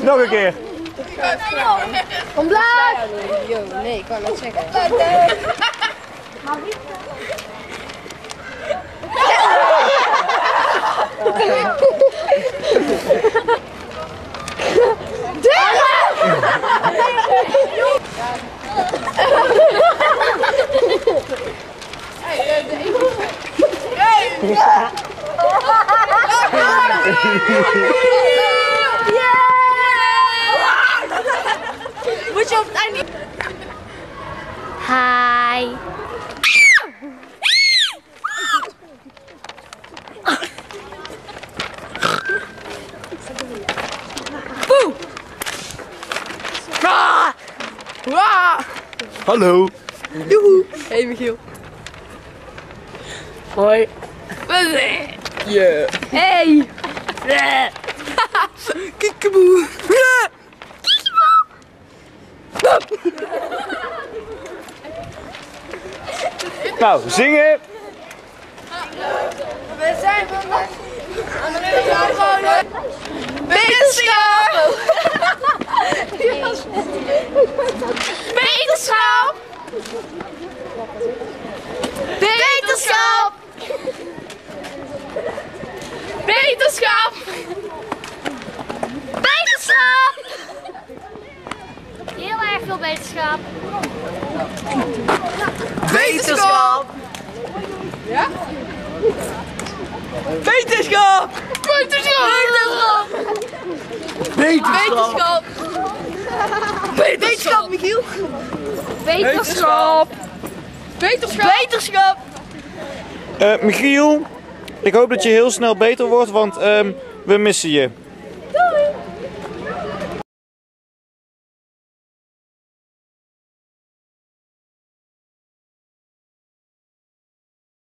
Nog een keer. Omlaag! Nee, ik kan het zeggen. Moet je op het einde. Hi. Hallo. Joehoe. Hey Michiel. Hoi. Yeah. Hey. Kiekeboe. Nou, zingen. We zijn vandaag aan de wetenschap. Wetenschap. Wetenschap. Wetenschap. Wetenschap. Heel erg veel wetenschap. Wetenschap. Ja? Wetenschap. Wetenschap. Wetenschap. Wetenschap, Michiel. Wetenschap. Wetenschap. Michiel, ik hoop dat je heel snel beter wordt, want we missen je.